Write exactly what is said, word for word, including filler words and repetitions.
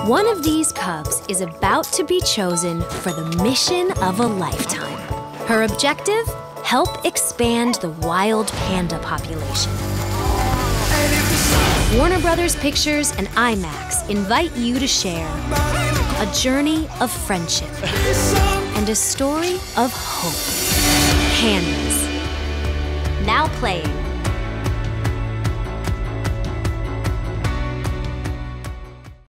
One of these cubs is about to be chosen for the mission of a lifetime. Her objective? Help expand the wild panda population. Warner Brothers Pictures and IMAX invite you to share a journey of friendship and a story of hope. Pandas. Now playing.